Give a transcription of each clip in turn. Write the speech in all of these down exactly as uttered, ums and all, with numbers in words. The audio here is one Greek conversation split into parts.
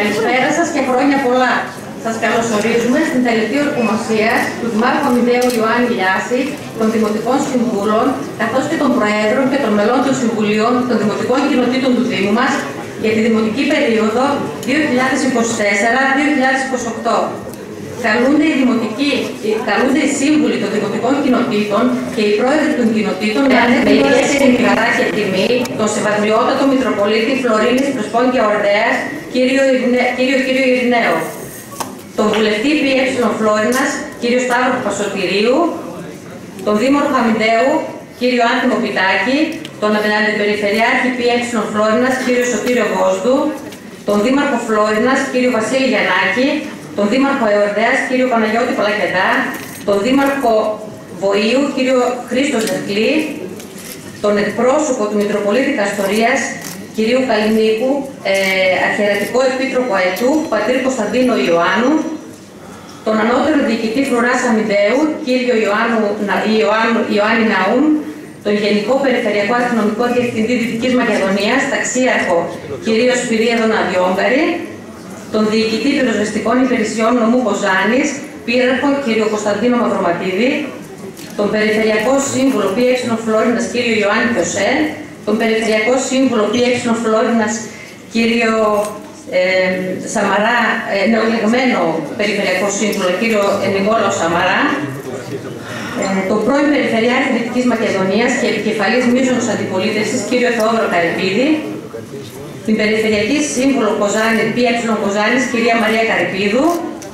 Καλησπέρα σας και χρόνια πολλά. Σας καλωσορίζουμε στην τελετή ορκομοσίας του Δημάρχου Αμυντέου Ιωάννη Λιάση, των Δημοτικών Συμβούλων, καθώς και των Προέδρων και των μελών των Συμβουλίων των Δημοτικών Κοινοτήτων του Δήμου μας για τη δημοτική περίοδο δύο χιλιάδες είκοσι τέσσερα δύο χιλιάδες είκοσι οκτώ. Καλούνται οι, δημοτικοί, καλούνται οι σύμβουλοι των δημοτικών κοινοτήτων και οι πρόεδροι των κοινοτήτων με ιδιαίτερη χαρά και τιμή τον Σεβασμιότατο Μητροπολίτη Φλωρίνης Πρεσπών και Ορδέας, κύριο, κύριο, κύριο Ειρηναίο, τον βουλευτή ΠΕ Φλόρινας, κύριο Σταύρο Πασοτηρίου, τον Δήμαρχο Αμυντέου, κύριο Άνθιμο Πιτάκη, τον Αντιπεριφερειάρχη ΠΕ Φλόρινας, κύριο Σωτήριο Βόσδου, τον Δήμαρχο Φλόρινας, κύριο Βασίλη Γιαννάκη, τον Δήμαρχο Εορδέας, κύριο Παναγιώτη Παλακεδά, τον Δήμαρχο Βοήου, κύριο Χρήστο Ζευκλή, τον εκπρόσωπο του Μητροπολίτη Καστορίας, κυρίου Καλινίκου, ε, Αρχιερατικό Επίτροπο ΑΕΤΟΥ, πατήρ Κωνσταντίνο Ιωάννου, τον ανώτερο διοικητή Φρουράς Αμυντέου, κύριο Ιωάννου, Ιωάννου, Ιωάννη Ναούμ, τον Γενικό Περιφερειακό Αστυνομικό Διευθυντή Δυτικής Μακεδονίας, ταξίαρχο κύριο Σπυρίδωνα Ναδιόγκαρη, τον Διοικητή Πυροσβεστικών Υπηρεσιών Νομού Κοζάνης, πύραρχο κύριο Κωνσταντίνο Μαυροματίδη, τον Περιφερειακό Σύμβουλο ΠΕ Φλόρινας κύριο Ιωάννη Κιωσέ, τον Περιφερειακό Σύμβουλο ΠΕ Φλόρινας κύριο ε, Σαμαρά, ε, νεοεκλεγμένο Περιφερειακό Σύμβουλο κύριο Νικόλαο Σαμαρά, ε, τον πρώην Περιφερειάρχη Δυτικής Μακεδονίας και επικεφαλής μείζωνος αντιπολίτευσης κύριο Θεόδωρο Καρυπίδη, την Περιφερειακή Σύμβουλο Κοζάνη, ΠΕ Κοζάνης, κυρία Μαρία Καρυπίδου,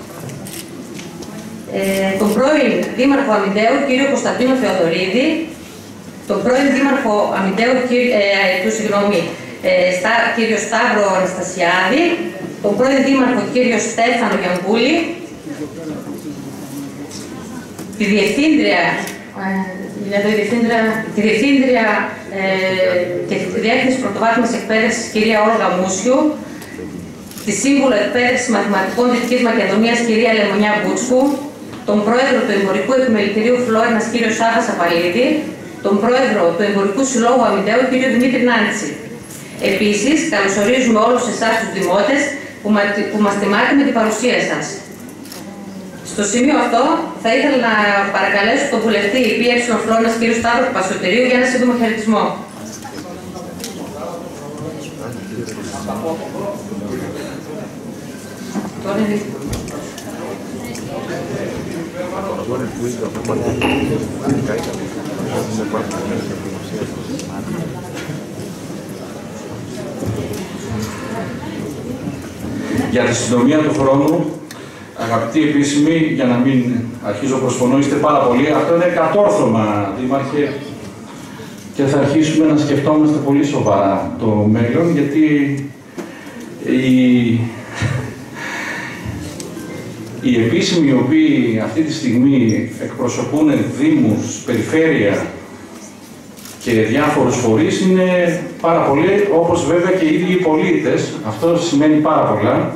ε, τον πρώην Δήμαρχο Αμυντέου, κύριο Κωνσταντίνο Θεοδωρίδη, τον πρώην Δήμαρχο Αμυντέου, κύριο, ε, του, συγγνώμη, ε, στα, κύριο Σταύρο Αναστασιάδη, τον πρώην Δήμαρχο, κύριο Στέφανο Γιανκούλη, τη Διευθύντρια, δηλαδή, τη Διευθύντρια, τη Διευθύντρια ε, και τη Διεύθυνση Πρωτοβάθμιας Εκπαίδευσης, κυρία Όλγα Μούσιου, τη Σύμβουλο Εκπαίδευσης Μαθηματικών Δυτικής Μακεδονίας, κυρία Λεμονιά Μπούτσκου, τον Πρόεδρο του Εμπορικού Επιμελητηρίου Φλόρινας, κύριο Σάβα Σαπαλίδη, τον Πρόεδρο του Εμπορικού Συλλόγου Αμυντέου, κύριο Δημήτρη Νάντσι. Επίσης, καλωσορίζουμε όλους εσάς τους δημότες που, μα, που μας τιμάτε με την παρουσία σας. Στο σημείο αυτό θα ήθελα να παρακαλέσω τον βουλευτή ΠΕ Φλόρινας, κύριο Σταύρο Πασοτηρίου, για ένα σύντομο χαιρετισμό. Για τη συντομία του χρόνου, αγαπητοί επίσημοι, για να μην αρχίζω προσφωνώ, είστε πάρα πολλοί. Αυτό είναι κατόρθωμα, Δήμαρχε, και θα αρχίσουμε να σκεφτόμαστε πολύ σοβαρά το μέλλον, γιατί οι, οι επίσημοι οι οποίοι αυτή τη στιγμή εκπροσωπούν δήμους, περιφέρεια και διάφορους φορείς είναι πάρα πολλοί, όπως βέβαια και οι ίδιοι οι πολίτες. Αυτό σημαίνει πάρα πολλά.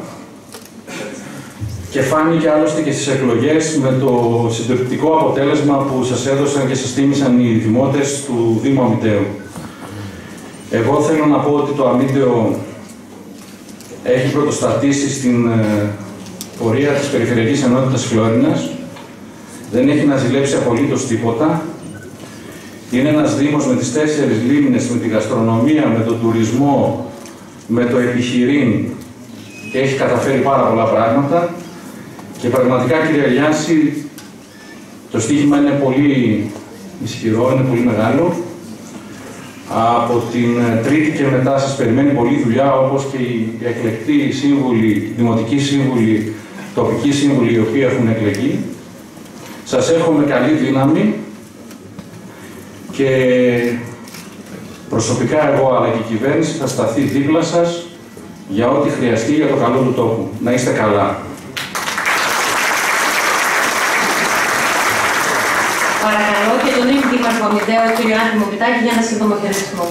Και φάνηκε άλλωστε και στις εκλογές με το συντριπτικό αποτέλεσμα που σας έδωσαν και σας τίμησαν οι δημότες του Δήμου Αμυντέου. Εγώ θέλω να πω ότι το Αμύντεο έχει πρωτοστατήσει στην πορεία της Περιφερειακής Ενότητας Φλόρινας. Δεν έχει να ζηλέψει απολύτως τίποτα. Είναι ένας Δήμος με τις τέσσερις λίμνες, με τη γαστρονομία, με τον τουρισμό, με το επιχειρήν και έχει καταφέρει πάρα πολλά πράγματα. Και πραγματικά, κύριε Λιάση, το στοίχημα είναι πολύ ισχυρό, είναι πολύ μεγάλο. Από την Τρίτη και μετά σας περιμένει πολλή δουλειά, όπως και οι εκλεκτοί σύμβουλοι, δημοτικοί σύμβουλοι, τοπικοί σύμβουλοι, οι οποίοι έχουν εκλεγεί. Σας εύχομαι καλή δύναμη και προσωπικά εγώ, αλλά και η κυβέρνηση, θα σταθεί δίπλα σας για ό,τι χρειαστεί για το καλό του τόπου. Να είστε καλά. Παρακαλώ και τον ίδιο Δήμαρχο Αμυντέου, κύριο Άνθιμο Πιτάκη, για ένα σύντομο χαιρετισμό.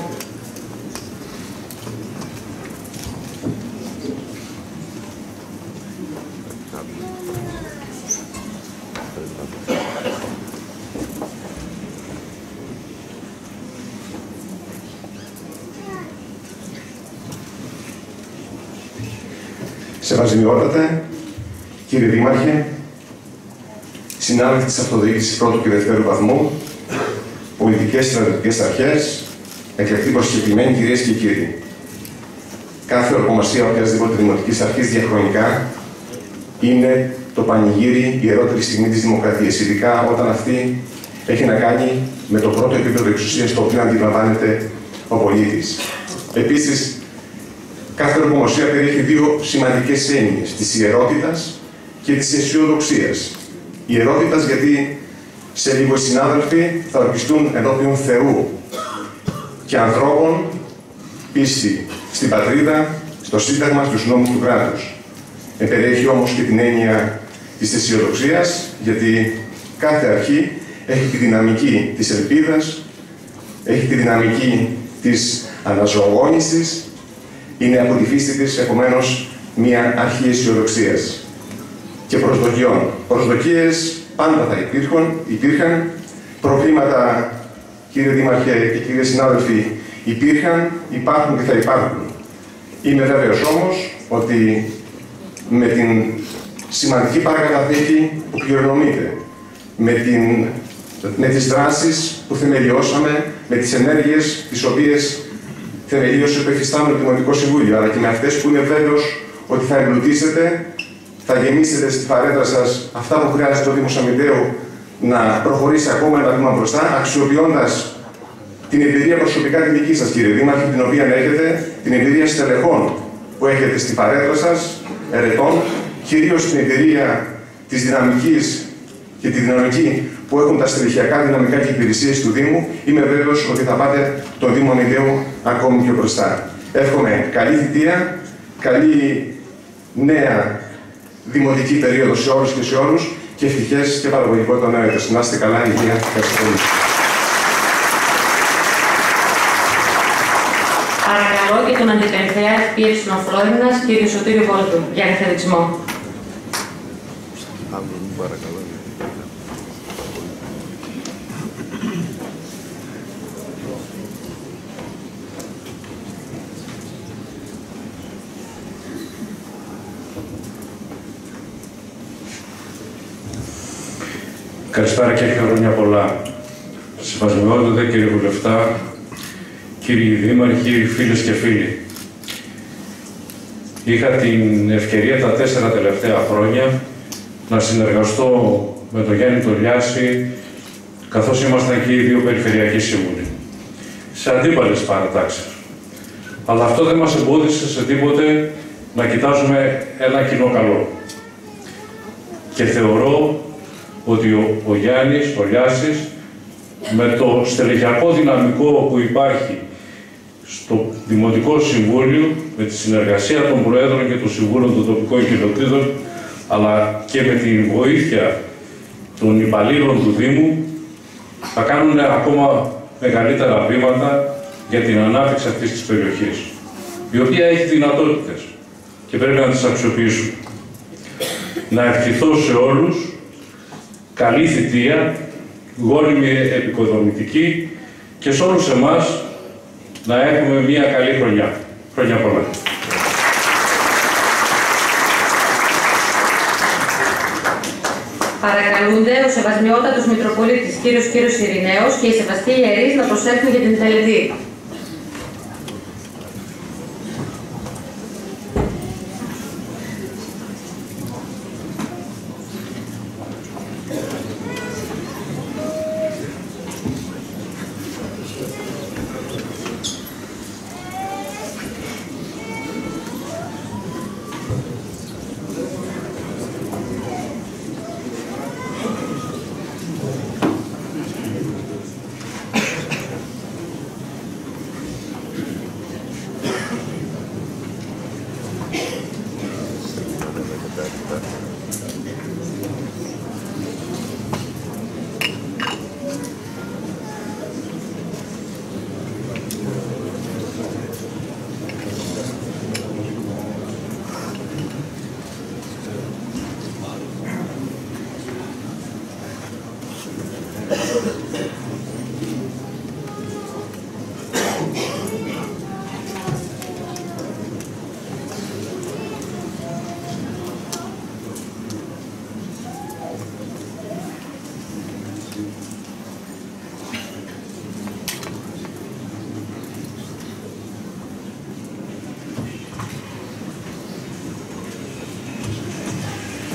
Σεβασμιότατε, κύριε Δήμαρχε, συνάδελφοι της Αυτοδιοίκησης πρώτου και δευτέρου βαθμού, πολιτικές και στρατιωτικές αρχές, εκλεκτοί προσκεκλημένοι κυρίες και κύριοι. Κάθε ορκομοσία οποιασδήποτε δημοτικής αρχής διαχρονικά είναι το πανηγύρι, η ιερότερη στιγμή της δημοκρατίας, ειδικά όταν αυτή έχει να κάνει με το πρώτο επίπεδο εξουσίας το οποίο αντιλαμβάνεται ο πολίτης. Επίσης, κάθε ορκομοσία περιέχει δύο σημαντικές έννοιες, της ιερότητας και της αισιοδοξίας. Ιερότητας γιατί σε λίγο οι συνάδελφοι θα ορκιστούν ενώπιον Θεού και ανθρώπων πίστη στην πατρίδα, στο Σύνταγμα, στους νόμους του κράτους. Περιέχει όμως και την έννοια της αισιοδοξίας, γιατί κάθε αρχή έχει τη δυναμική της ελπίδας, έχει τη δυναμική της αναζωογόνησης, είναι από τη φύση της, επομένως, μια αρχή αισιοδοξίας και προσδοκιών. Προσδοκίες πάντα θα υπήρχαν, υπήρχαν, προβλήματα, κύριε Δήμαρχε και κύριοι συνάδελφοι, υπήρχαν, υπάρχουν και θα υπάρχουν. Είμαι βέβαιος όμως ότι με την σημαντική παρακαταθήκη που κληρονομείται, με, την, με τις δράσεις που θεμελιώσαμε, με τις ενέργειες τις οποίες θεμελίωσε το εφιστάμενο Δημοτικό Συμβούλιο, αλλά και με αυτές που είμαι βέβαιος ότι θα εμπλουτίσετε, θα γεμίσετε στη φαρέτρα σας αυτά που χρειάζεται ο Δήμος Αμυντέου να προχωρήσει ακόμα ένα βήμα μπροστά, αξιοποιώντας την εμπειρία προσωπικά τη δική σας, κύριε Δήμαρχε, την οποία έχετε, την εμπειρία στελεχών που έχετε στη φαρέτρα σας, ερετών, κυρίως την εμπειρία της δυναμικής και τη δυναμική που έχουν τα στελεχειακά δυναμικά και υπηρεσίες του Δήμου, είμαι βέβαιος ότι θα πάτε τον Δήμο Αμυντέου ακόμη πιο μπροστά. Εύχομαι καλή θητεία, καλή νέα δημοτική περίοδο σε όλους και σε όλους και ευτυχές και παραγωγικό το νέο έτος. Να είστε καλά, υγεία. Ευχαριστώ πολύ. Παρακαλώ και τον Αντιπεριφερειά Πίευσης Φλόρινας, κύριο Σωτήριο Βόλτου, για καθαρισμό. Καλησπέρα και χρόνια πολλά. Σεβασμιότατε κύριε Βουλευτά, κύριοι Δήμαρχοι, φίλες και φίλοι. Είχα την ευκαιρία τα τέσσερα τελευταία χρόνια να συνεργαστώ με τον Γιάννη Τολιάση, καθώς ήμασταν και οι δύο περιφερειακοί σύμβουλοι, σε αντίπαλες παρατάξεις. Αλλά αυτό δεν μας εμπόδισε σε τίποτε να κοιτάζουμε ένα κοινό καλό. Και θεωρώ ότι ο, ο Γιάννης Τολιάσης, με το στελεχειακό δυναμικό που υπάρχει στο Δημοτικό Συμβούλιο, με τη συνεργασία των Προέδρων και των Συμβούλων των τοπικών κοινοτήτων, αλλά και με τη βοήθεια των υπαλλήλων του Δήμου, θα κάνουν ακόμα μεγαλύτερα βήματα για την ανάπτυξη αυτής της περιοχής, η οποία έχει δυνατότητες και πρέπει να τις αξιοποιήσουμε. Να ευχηθώ σε όλους καλή θητεία, γόνιμη επικοδομητική και σε όλους εμάς να έχουμε μια καλή χρονιά. Χρόνια πολλά. Παρακαλούνται ο Σεβασμιότατος Μητροπολίτης κύριος Κύριος Ειρηναίος και οι σεβαστοί ιερείς να προσέλθουν για την τελετή.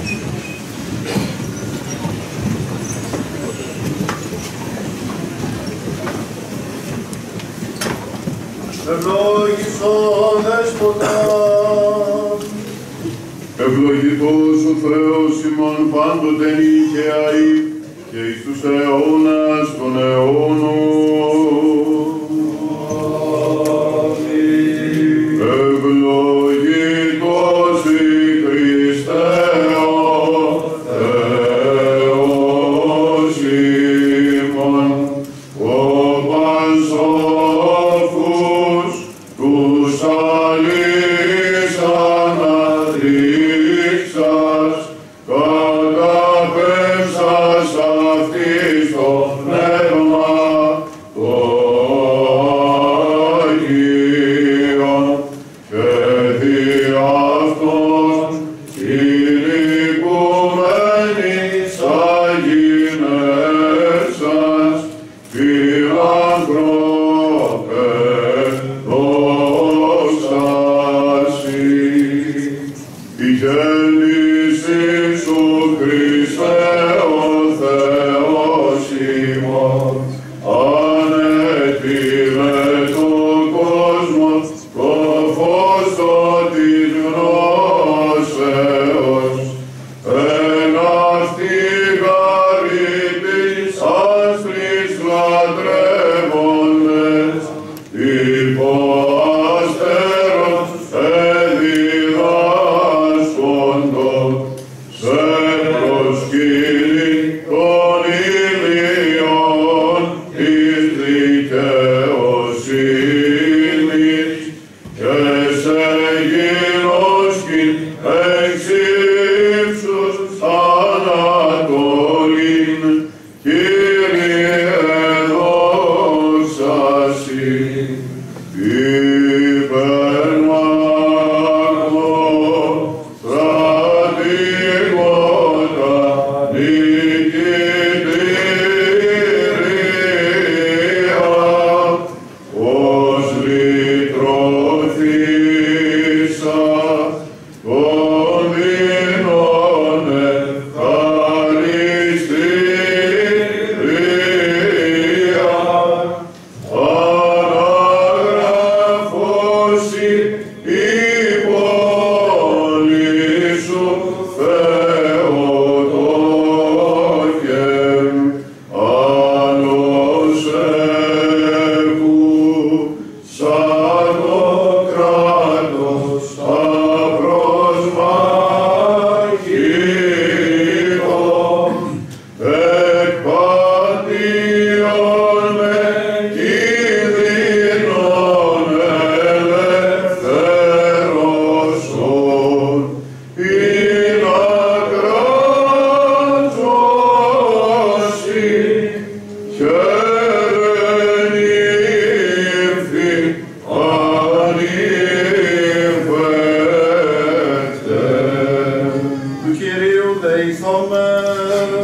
Ευλόγησον Δέσποτα. Ευλογητός ο Θεός ημών πάντοτε νικαιαή και εις τους αιώνας των αιώνων. Αμήν. Ευλογητός η Χριστέ ο Θεός ημών, ο Πανσόφους τους αλείς αναδείξας, καταπέμψας αυτής το πνεύμα το Άγιον και δι' αυτόν κηρυκουμένης αγινεύσας φιλανθρώπε δόξασι. Η γέννησή σου Χριστέ ο Θεός ημών ανέτειλε τον κόσμο το φως το της γνώσεως. Εν αυτή γαρύπης άστρης λατρεύοντες υπό αστέρων εδιδάσκοντο σε προσκύνη των ηλιών της δικαιοσύνης και σε γινώσκην εξ ύψους ανατολήν, Κύριε δόξασι. Υπερμαγνώ στρατηγότα νικητήρια, ως λυτρωθήσα των δεινών ευχαριστήρια, αναγραφώσει η πόλη σου Θεοτόκε, άλλος έχουν σαν το κράτος απροσμάχητον, εκπατίον με κίνδυνον ελευθέρωσον, ειν ακράτωση χαιρενήθη ανήφεκτε. Του Κυρίου δεηθόμεν.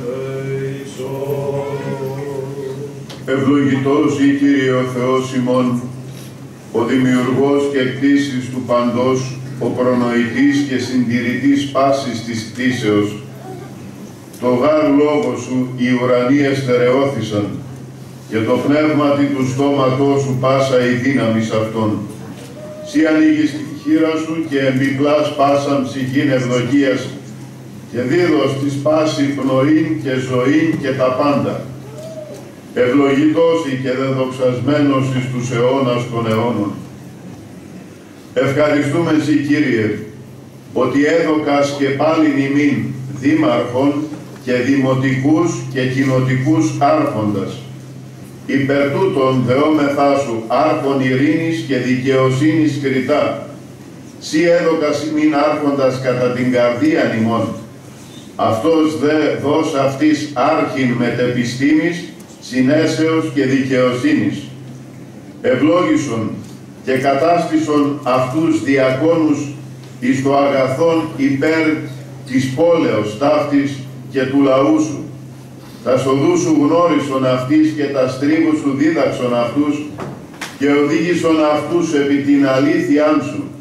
Ευλογητός η Κύριε ο Θεός ημών, ο δημιουργός και κτήσης του παντός, ο προνοητής και συντηρητής πάσης της κτήσεως. Το γάρ λόγο σου οι ουρανοί εστερεώθησαν και το πνεύματι του στόματός σου πάσα η δύναμις αυτών. Σύ ανοίγεις τη χείρα σου και εμπιπλάς πάσαν ψυχήν ευδοκίας και δίδος της πάση πνοήν και ζωήν και τα πάντα. Ευλογητός και δεδοξασμένος εις τους αιώνας των αιώνων. Ευχαριστούμε Σοι, Κύριε, ότι έδωκας και πάλιν ημίν δήμαρχων και δημοτικούς και κοινοτικούς άρχοντας. Υπερ τούτων δεόμεθά σου άρχον ειρήνης και δικαιοσύνης κριτά. Σύ έδωκας ημίν άρχοντας κατά την καρδίαν ημών. Αυτός δε δώσ' αυτής άρχην μετεπιστήμης, συνέσεως και δικαιοσύνης. Ευλόγησον και κατάστησον αυτούς διακόνους εις το αγαθόν υπέρ της πόλεως ταύτης και του λαού σου. Τα σοδού σου γνώρισον αυτής και τα στρίβου σου δίδαξον αυτούς και οδήγησον αυτούς επί την αλήθειάν σου.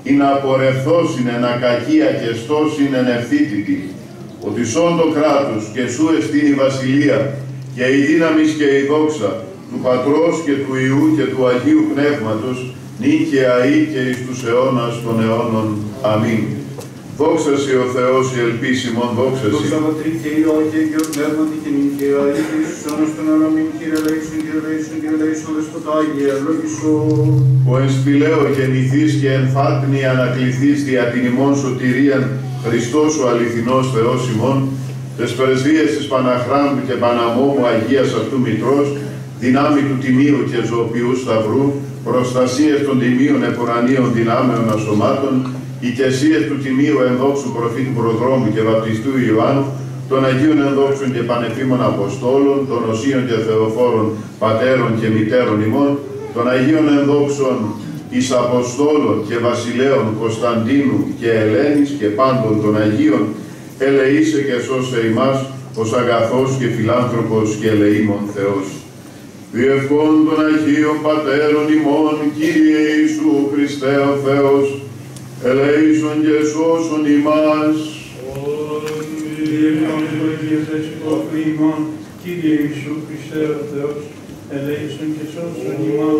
ή να απορρευθώσιν ενα κακία και στώσιν εν ευθύτητη, ότι σών το κράτος και σου εστίν η βασιλεία και η δύναμις και η δόξα του Πατρός και του Υιού και του Αγίου Πνεύματος, νυν και αεί και εις τους αιώνας των αιώνων. Αμήν. Δόξα σοι ο Θεός η ελπίσιμον, δόξα σοι. Δόξα Πατρί και Υιό και Αγίο Πνεύματι και νυν και αεί και εις τους αιώνας των αιώνων. Αμήν. Κύριε ελέησον, Κύριε ελέησον, Κύριε ελέησον, Δεσποτά Άγιε, ευλογησόν. Ο εν σπηλαίο γεννηθείς και εν φάτνη ανακληθείς δια την ημών σωτηρίαν, Χριστός ο αληθινός Θεός ημών, τες πρεσβείες της Παναχράντου και Παναμόμου Αγίας αυτού Μητρός, δυνάμει του Τιμίου και Ζωοποιού Σταυρού, προστασίες των Τιμίων επουρανίων δυνάμεων ασωμάτων, οικεσίες του Τιμίου ενδόξου προφήτου Προδρόμου και Βαπτιστού Ιωάννου, των Αγίων ενδόξων και πανεφήμων Αποστόλων, των Οσίων και Θεοφόρων Πατέρων και Μητέρων ημών, των Αγίων ενδόξων εις Αποστόλων και Βασιλέων Κωνσταντίνου και Ελένης και πάντων των Αγίων, ελεήσε και σώσε ημάς, ως αγαθός και φιλάνθρωπος και ελεήμων Θεός. Διευχών των Αγίων Πατέρων ημών, Κύριε Ιησού Χριστέ ο Θεός, ελεήσον και σώσον ημάς. Κύριε Ιησού Χριστέ ο Θεός, ελέησον και σώσον ημάς.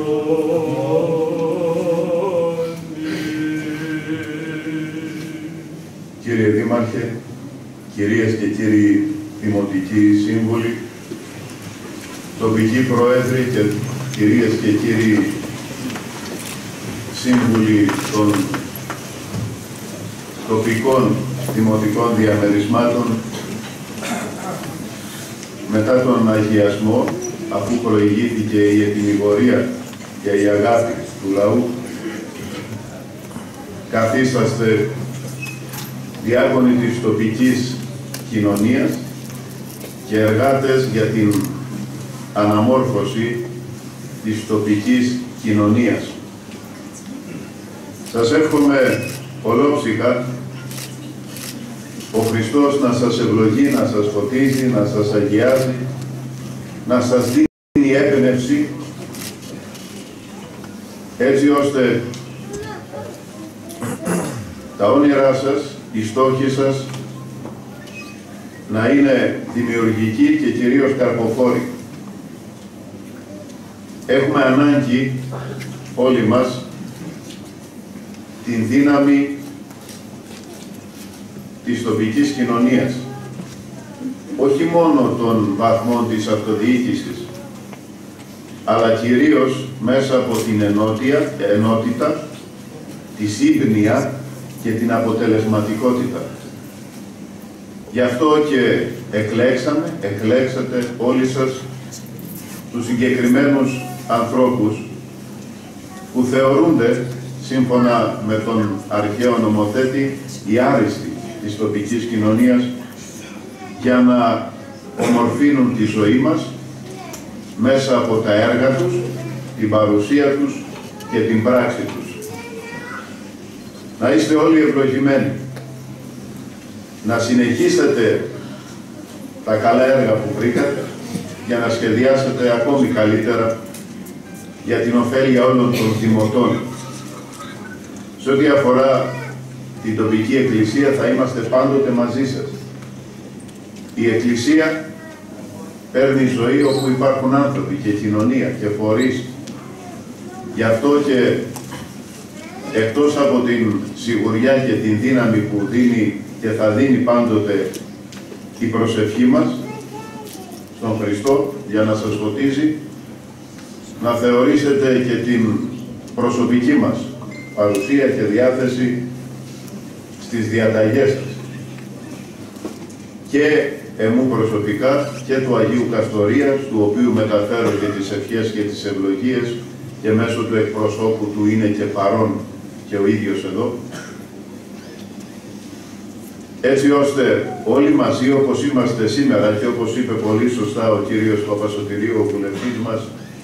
Κύριε Δήμαρχε, κυρίες και κύριοι δημοτικοί σύμβουλοι, τοπικοί πρόεδροι και κυρίες και κύριοι σύμβουλοι των τοπικών δημοτικών διαμερισμάτων, μετά τον αγιασμό, αφού προηγήθηκε η ετοιμιγορία και η αγάπη του λαού, καθίσταστε διάκονοι της τοπικής κοινωνίας και εργάτες για την αναμόρφωση της τοπικής κοινωνίας. Σας εύχομαι ολόψυχα ο Χριστός να σας ευλογεί, να σας φωτίζει, να σας αγιάζει, να σας δίνει έμπνευση, έτσι ώστε τα όνειρά σας, οι στόχοι σας να είναι δημιουργικοί και κυρίως καρποφόροι. Έχουμε ανάγκη όλοι μας την δύναμη της τοπικής κοινωνίας, όχι μόνο των βαθμών της αυτοδιοίκησης, αλλά κυρίως μέσα από την ενότητα, ενότητα, τη σύμπνοια και την αποτελεσματικότητα. Γι' αυτό και εκλέξαμε, εκλέξατε όλοι σας τους συγκεκριμένους ανθρώπους που θεωρούνται, σύμφωνα με τον αρχαίο νομοθέτη, οι άριστοι της τοπικής κοινωνίας, για να ομορφύνουν τη ζωή μας μέσα από τα έργα τους, την παρουσία τους και την πράξη τους. Να είστε όλοι ευλογημένοι. Να συνεχίσετε τα καλά έργα που βρήκατε για να σχεδιάσετε ακόμη καλύτερα για την ωφέλεια όλων των δημοτών. Σε ό,τι αφορά την τοπική εκκλησία θα είμαστε πάντοτε μαζί σας. Η εκκλησία παίρνει ζωή όπου υπάρχουν άνθρωποι και κοινωνία και φορείς. Γι' αυτό και εκτός από την σιγουριά και την δύναμη που δίνει και θα δίνει πάντοτε η προσευχή μας στον Χριστό για να σας φωτίζει, να θεωρήσετε και την προσωπική μας παρουσία και διάθεση στις διαταγές σας. Και εμού προσωπικά και του Αγίου Καστορίας, του οποίου μεταφέρω και τις ευχές και τις ευλογίες και μέσω του εκπροσώπου του είναι και παρόν και ο ίδιος εδώ, έτσι ώστε όλοι μαζί όπως είμαστε σήμερα και όπως είπε πολύ σωστά ο κύριος Παπασωτηρίου, ο βουλευτής μας,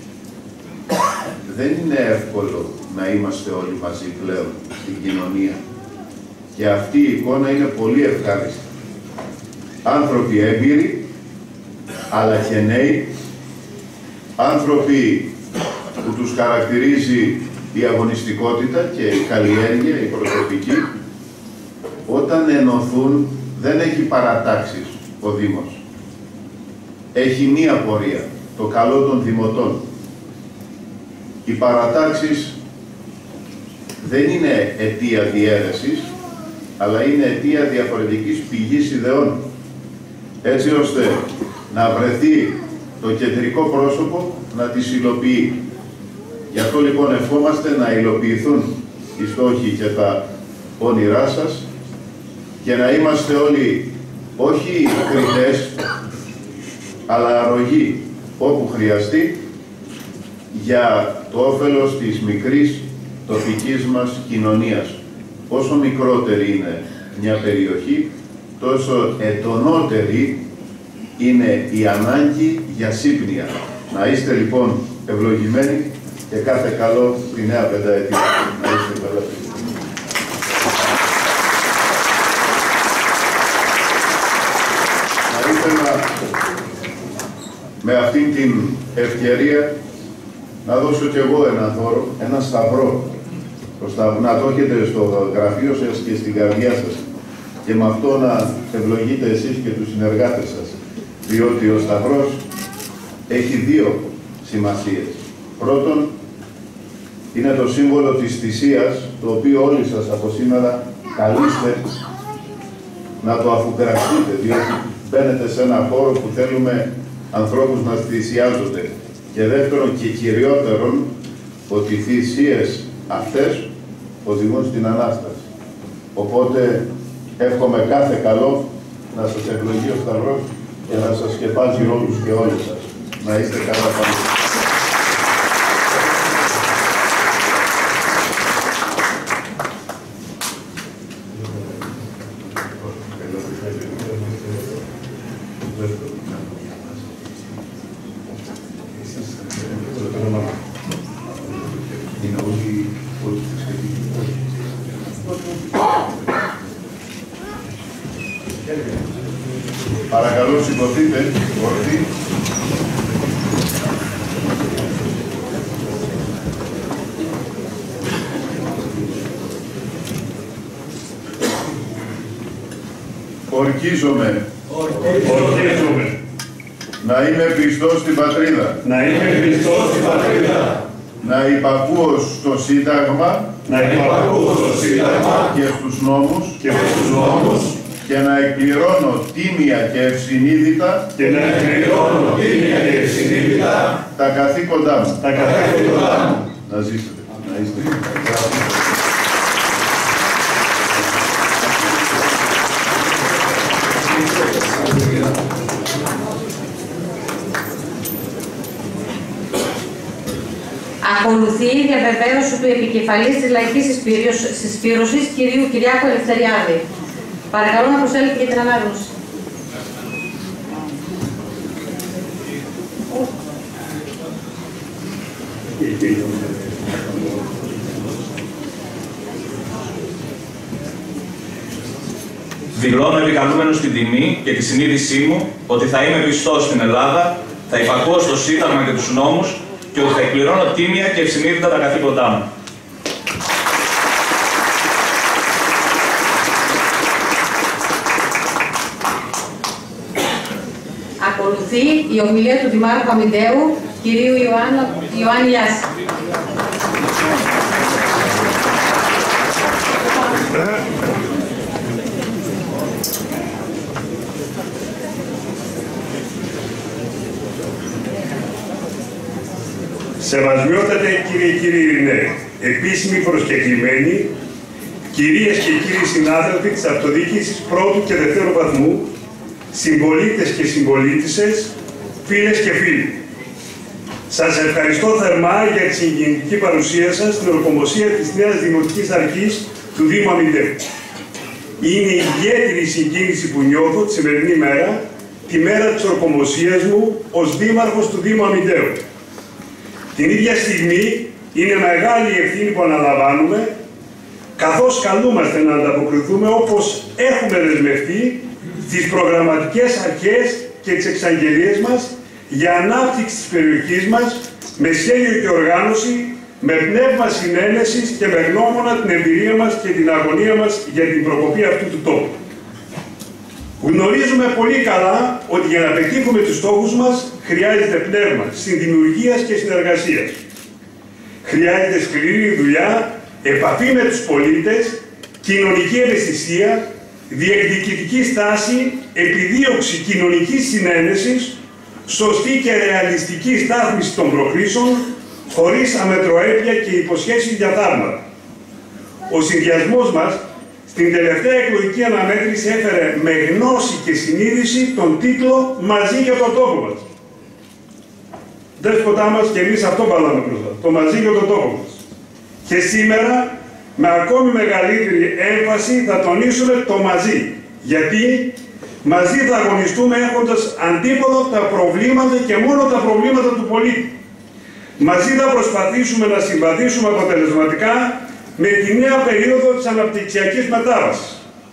δεν είναι εύκολο να είμαστε όλοι μαζί πλέον στην κοινωνία. Και αυτή η εικόνα είναι πολύ ευχάριστη. Άνθρωποι έμπειροι, αλλά και νέοι, άνθρωποι που τους χαρακτηρίζει η αγωνιστικότητα και η καλλιέργεια, η προσωπική, όταν ενωθούν δεν έχει παρατάξεις ο Δήμος. Έχει μία πορεία, το καλό των δημοτών. Οι παρατάξεις δεν είναι αιτία διαίρεσης, αλλά είναι αιτία διαφορετικής πηγής ιδεών, έτσι ώστε να βρεθεί το κεντρικό πρόσωπο να τις υλοποιεί. Γι' αυτό λοιπόν ευχόμαστε να υλοποιηθούν οι στόχοι και τα όνειρά σας και να είμαστε όλοι όχι κριτές, αλλά αρρωγοί όπου χρειαστεί για το όφελος της μικρής τοπικής μας κοινωνίας. Όσο μικρότερη είναι μια περιοχή, τόσο εντονότερη είναι η ανάγκη για σύμπνοια. Να είστε λοιπόν ευλογημένοι και κάθε καλό στη νέα πενταετία. Να είστε καλά. Να ήθελα με αυτήν την ευκαιρία να δώσω κι εγώ ένα δώρο, ένα σταυρό. Να το έχετε στο γραφείο σας και στην καρδιά σας και με αυτό να ευλογείτε εσείς και τους συνεργάτες σας, διότι ο σταυρός έχει δύο σημασίες. Πρώτον, είναι το σύμβολο της θυσίας, το οποίο όλοι σας από σήμερα καλείστε να το αφουγκραστείτε, διότι μπαίνετε σε ένα χώρο που θέλουμε ανθρώπους να θυσιάζονται. Και δεύτερον και κυριότερον, ότι οι θυσίες αυτές οδηγούν στην Ανάσταση. Οπότε εύχομαι κάθε καλό, να σας ευλογεί ο Σταυρός και να σας σκεπάζει όλους και όλες σας. Να είστε καλά πάντα. Παρακαλώ σηκωθείτε, όρθιοι. Ορκίζομαι. Ορκίζομαι. Να είμαι πιστός στην πατρίδα. Να είμαι πιστός στην πατρίδα. Να υπακούω στο Σύνταγμα. Να υπακούω στο Σύνταγμα και στους νόμους. Και στους νόμους. Και να εκπληρώνω τίμια και ευσυνείδητα. Και να εκπληρώνω τίμια και ευσυνείδητα. Τα καθήκοντά μου. Τα καθήκοντά μου. Να ζήσετε. Να είστε. Ακολουθεί η διαβεβαίωση του επικεφαλής της Λαϊκής Συσπήρωσης, κυρίου Κυριάκου Ελευθεριάδη. Παρακαλώ να προσέλθετε για την ανάγνωση. Δηλώνω επικαλούμενο στην τιμή και τη συνείδησή μου ότι θα είμαι πιστός στην Ελλάδα, θα υπακούω στο Σύνταγμα και τους νόμους και ότι θα εκπληρώνω τίμια και ευσυνείδητα τα καθήκοντά μου. Ακολουθεί η ομιλία του Δημάρχου Αμυντέου, κυρίου Ιωάννη Γιάση. Σεβασμιότατε κύριε κύριοι Ειρηναίοι, επίσημοι προσκεκλημένοι, κυρίες και κύριοι συνάδελφοι της Αυτοδιοίκησης πρώτου και δευτέρου βαθμού, συμπολίτες και συμπολίτισσες, φίλες και φίλοι. Σας ευχαριστώ θερμά για τη συγκινητική παρουσία σας στην ορκομοσία της νέας Δημοτικής Αρχής του Δήμου Αμυντέου. Είναι ιδιαίτερη η συγκίνηση που νιώθω τη σημερινή μέρα, τη μέρα της ορκομοσίας μου ως Δήμαρχος του Δήμου Αμυντέου. Την ίδια στιγμή είναι μεγάλη η ευθύνη που αναλαμβάνουμε, καθώς καλούμαστε να ανταποκριθούμε όπως έχουμε δεσμευτεί στις προγραμματικές αρχές και τις εξαγγελίες μας για ανάπτυξη της περιοχής μας με σχέδιο και οργάνωση με πνεύμα συνένεσης και με γνώμονα την εμπειρία μας και την αγωνία μας για την προκοπή αυτού του τόπου. Γνωρίζουμε πολύ καλά ότι για να πετύχουμε τους στόχους μας χρειάζεται πνεύμα συνδημιουργίας και συνεργασίας. Χρειάζεται σκληρή δουλειά, επαφή με τους πολίτες, κοινωνική ευαισθησία, διεκδικητική στάση, επιδίωξη κοινωνικής συνένεσης, σωστή και ρεαλιστική στάθμιση των προκλήσεων, χωρίς αμετροέπεια και υποσχέσεις για θαύματα. Ο συνδυασμός μας στην τελευταία εκλογική αναμέτρηση έφερε με γνώση και συνείδηση τον τίτλο «Μαζί για τον τόπο μας». Δέσποτά μας και εμείς αυτό παλάμε μπροστά, το μαζί για τον τόπο μας. Και σήμερα, με ακόμη μεγαλύτερη έμφαση, θα τονίσουμε το μαζί. Γιατί μαζί θα αγωνιστούμε έχοντας αντίποδο τα προβλήματα και μόνο τα προβλήματα του πολίτη. Μαζί θα προσπαθήσουμε να συμβαδίσουμε αποτελεσματικά με τη νέα περίοδο της αναπτυξιακής μετάβασης.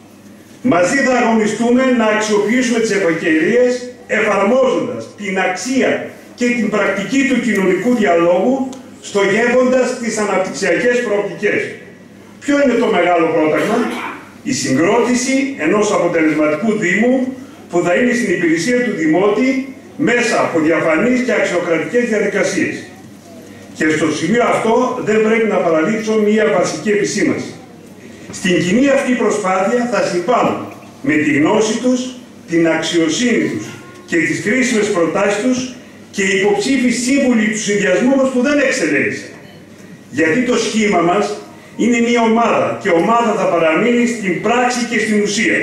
Μαζί θα αγωνιστούμε να αξιοποιήσουμε τις ευκαιρίες εφαρμόζοντας την αξία και την πρακτική του κοινωνικού διαλόγου, στοχεύοντας τις αναπτυξιακές προοπτικές. Ποιο είναι το μεγάλο πρόταγμα? Η συγκρότηση ενός αποτελεσματικού Δήμου που θα είναι στην υπηρεσία του Δημότη μέσα από διαφανείς και αξιοκρατικές διαδικασίες. Και στο σημείο αυτό δεν πρέπει να παραλείψω μία βασική επισήμανση. Στην κοινή αυτή προσπάθεια θα συμβάλλουν με τη γνώση τους, την αξιοσύνη τους και τις κρίσιμες προτάσεις τους και οι υποψήφοι σύμβουλοι του συνδυασμού μας που δεν εξελέγησαν. Γιατί το σχήμα μας είναι μία ομάδα και ομάδα θα παραμείνει στην πράξη και στην ουσία.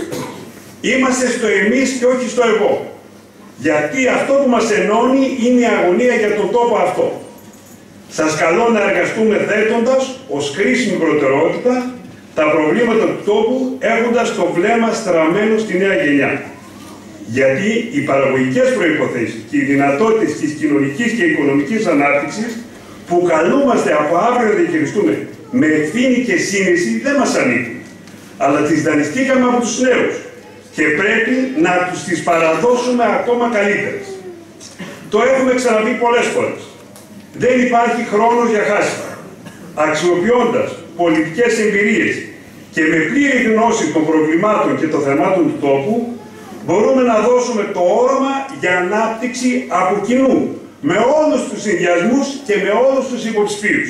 Είμαστε στο εμείς και όχι στο εγώ. Γιατί αυτό που μας ενώνει είναι η αγωνία για τον τόπο αυτό. Σας καλώ να εργαστούμε θέτοντας ως κρίσιμη προτεραιότητα τα προβλήματα του τόπου, έχοντας το βλέμμα στραμμένο στη νέα γενιά. Γιατί οι παραγωγικές προϋποθέσεις και οι δυνατότητες της κοινωνικής και οικονομικής ανάπτυξης που καλούμαστε από αύριο να διαχειριστούμε με ευθύνη και σύνεση δεν μας ανήκουν, αλλά τις δανειστήκαμε από τους νέους και πρέπει να τους τις παραδώσουμε ακόμα καλύτερες. Το έχουμε ξαναπεί πολλές φορές. Δεν υπάρχει χρόνος για χάσιμα. Αξιοποιώντας πολιτικές εμπειρίες και με πλήρη γνώση των προβλημάτων και των θεμάτων του τόπου, μπορούμε να δώσουμε το όραμα για ανάπτυξη από κοινού, με όλους τους συνδυασμούς και με όλους τους υποψηφίους.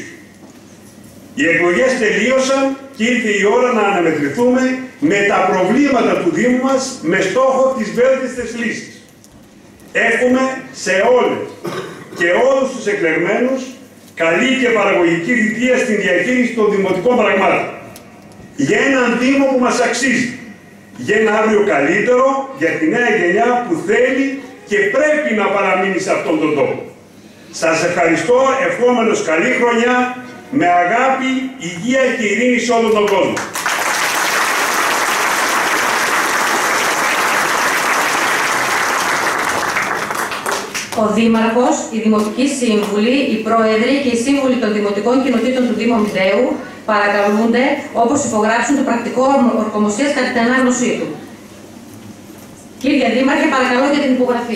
Οι εκλογές τελείωσαν και ήρθε η ώρα να αναμετρηθούμε με τα προβλήματα του Δήμου μας με στόχο τις βέλτιστες λύσεις. Εύχομαι σε όλες και όλους τους εκλεγμένους καλή και παραγωγική θητεία στην διαχείριση των δημοτικών πραγμάτων. Για έναν Δήμο που μας αξίζει. Για ένα αύριο καλύτερο για τη νέα γενιά που θέλει και πρέπει να παραμείνει σε αυτόν τον τόπο. Σας ευχαριστώ, ευχόμενος καλή χρονιά, με αγάπη, υγεία και ειρήνη σε όλον τον κόσμο. Ο Δήμαρχος, οι Δημοτικοί Σύμβουλοι, οι Πρόεδροι και οι Σύμβουλοι των Δημοτικών Κοινοτήτων του Δήμου Αμυντέου παρακαλούνται, όπως υπογράψουν το πρακτικό ορκομοσίας κατά την ανάγνωσή του. Κύριε Δήμαρχε, παρακαλώ για την υπογραφή.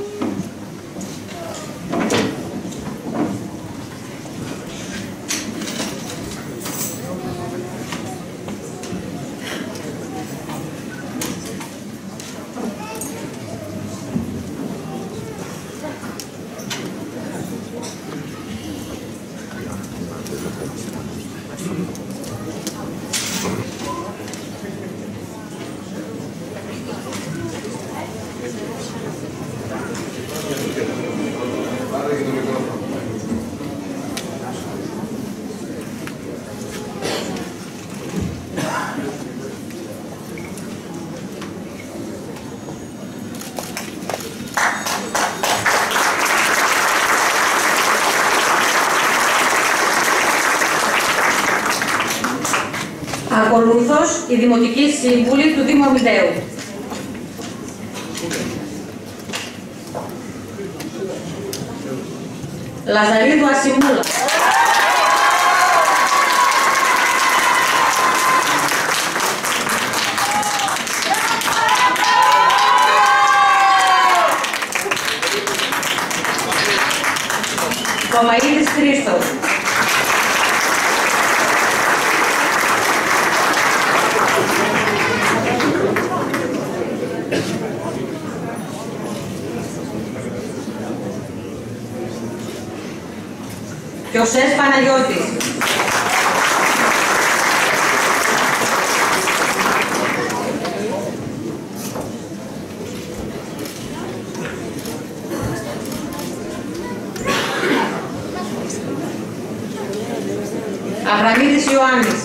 Ακολούθως, η Δημοτική Σύμβουλη του Δήμου Αμυντέου. Λαζαρίδου Ασημούλα. Κομαΐδης Χρήστος. Κιωσές Παναγιώτης. Αβραμίδης Ιωάννης.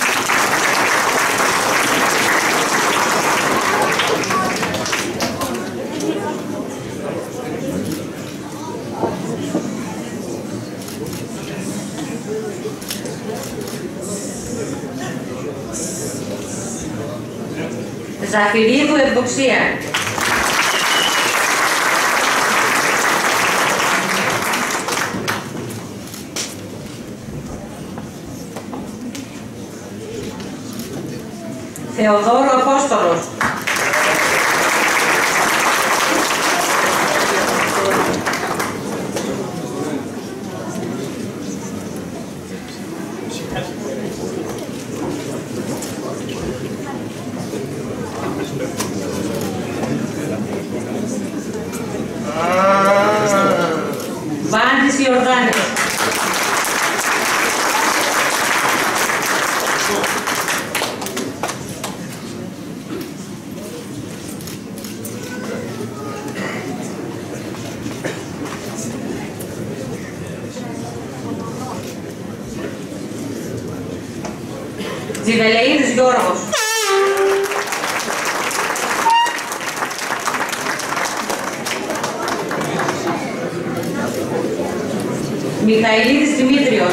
Ζαφυρίδου Ευδοξία. Θεοδόρου Απόστολος. Βάντης Ιορδάνης. Τζιβελεΐδης Γιώργος. Μιχαηλίδης Δημήτριος.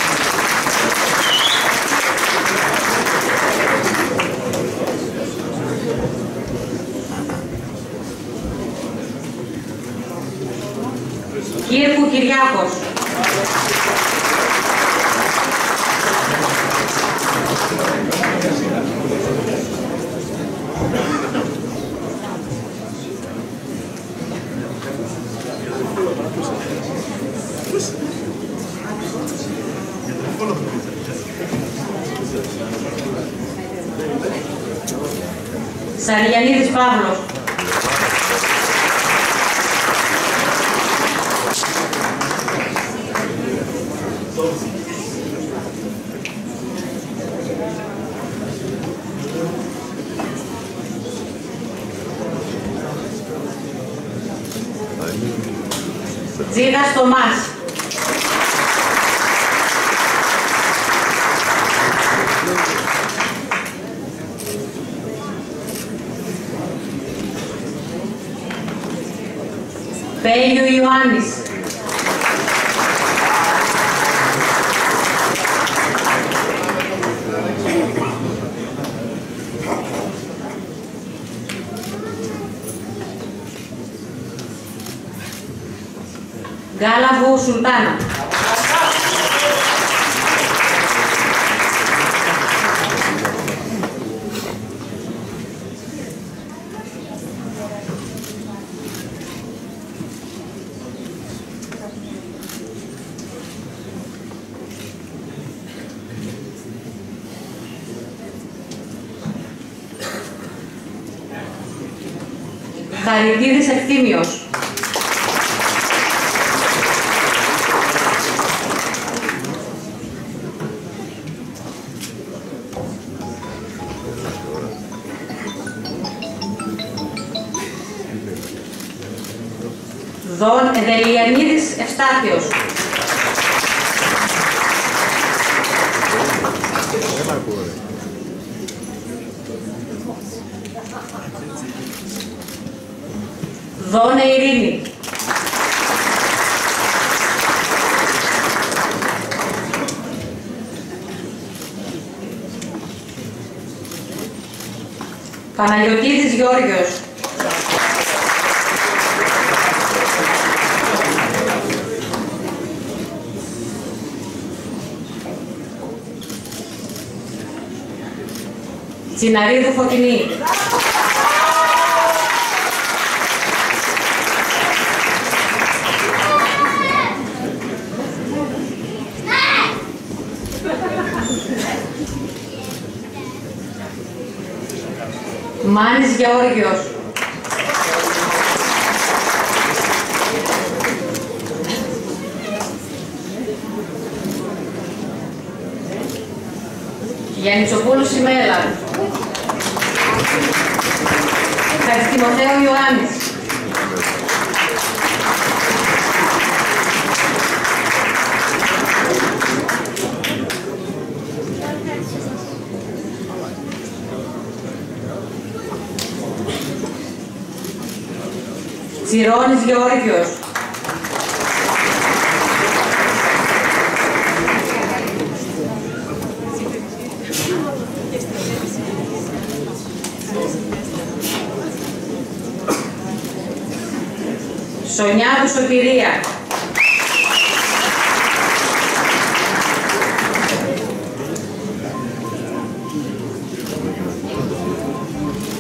Κύρκου Κυριάκος. Σαριανίδης Παύλος. Τζίγας Τομάς. Πέλιο Ιωάννης. Γκάλαβου Σουλτάνα. Χαριτίδης Ευθύμιος. Δον Εδελιανίδης Ευστάθιος. Δόνε Ειρήνη. Παναγιωτίδης Γιώργιος. Τσιναρίδου Φωτεινή. Μάνης Γεώργιος. Γιαννητσοπούλου Σιμέλα. Χατζητιμοθέου Ιωάννης. Τσιρώνης Γεώργιος. Σονιάδου Σωτηρία.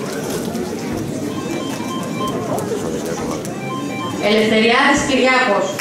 Ελευθεριάδης Κυριάκος.